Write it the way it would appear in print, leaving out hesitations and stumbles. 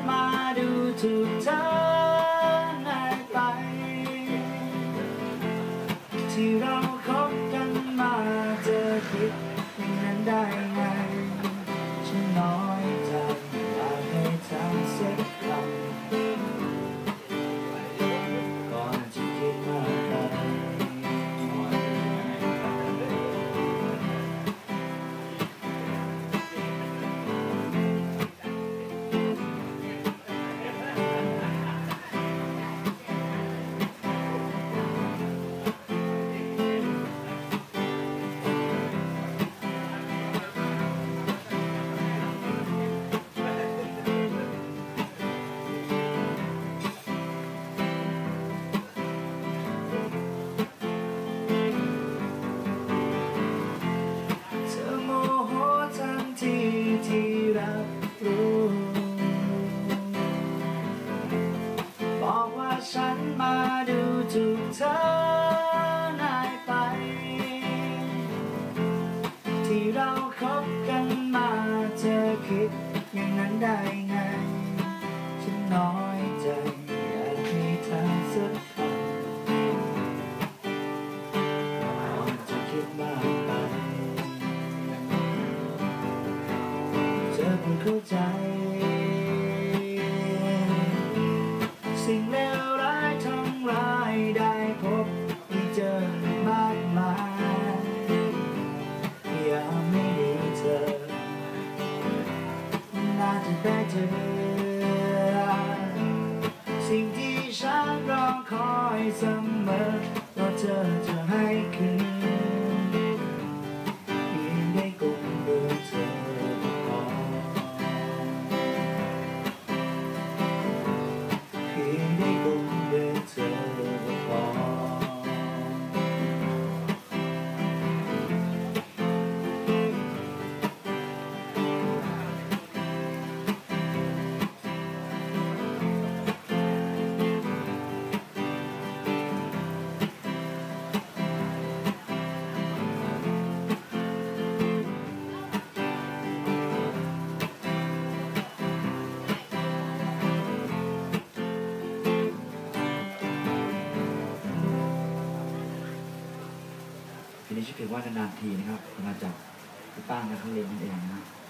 มาดูถูกเธอง่ายไปที่เราคบกันมาเธอคิดอย่างนั้นได้ไงฉันน้อยใจอยากให้เธอสักคำก่อนจะคิดมากไปที่รับรู้บอกว่าฉันมาดูถูกเธอง่ายไปที่เราคบกันมาเธอคิดอย่างนั้นได้ไงฉันน้อยใจอยากให้เธอสักคำก่อนจะคิดมากไปเธอคงเข้าใจสิ่งเลวร้ายทั้งหลายได้พบได้เจอมากมายอยากไม่มีเธอน่าจะได้เจอสิ่งที่ฉันรอคอยเสมอว่าเธอจะให้คืนเพียงได้กุมมือเธอได้กุมมือเธอพอทีนี้ชื่อเพลงว่านานๆทีนะครับมาจากพี่ป้างนักเลงนั่นเองนะ